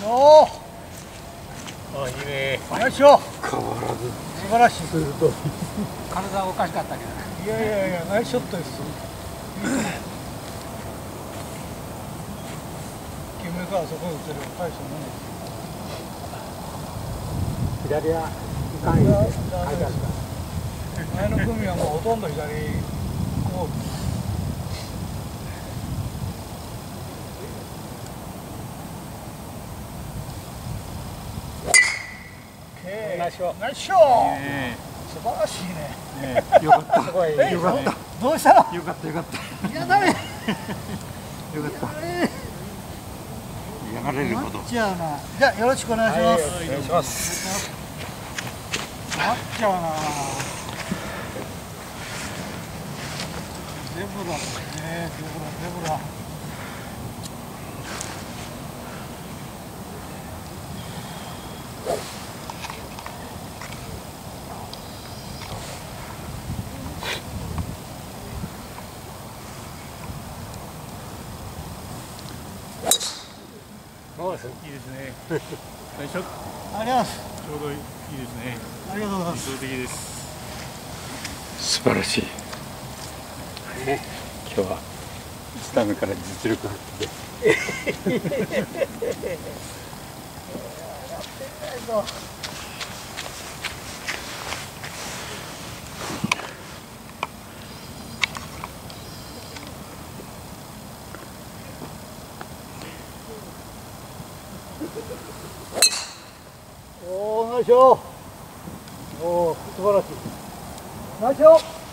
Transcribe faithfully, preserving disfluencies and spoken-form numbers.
おあ、いいね。 よいしょ。 変わらず素晴らしい。 鋭い。 体はおかしかったけどね。 いやいやいや、ナイスショットです。きゅうメからそこに打てる大したもんです。 左はいかんよって書いてあるから。 前の組はもうほとんど左こう。 ナイスショット。 ナイスショット。素晴らしいね。 よかった。すごい。よかった。 どうしたの？ よかったよかった。 いやだれ。 よかった。嫌がれるほど。 なっちゃうな。じゃあよろしくお願いします。 お願いします。 なっちゃうな。ゼブラですね。ゼブラゼブラ。 そうです。 いいですね。最初。 ありがとうございます。 ちょうどいいですね。 ありがとうございます。 理想的です。 素晴らしい。ね、今日は一打目から実力発揮で。 おお、ナイスショット。おお、素晴らしい。ナイスショット。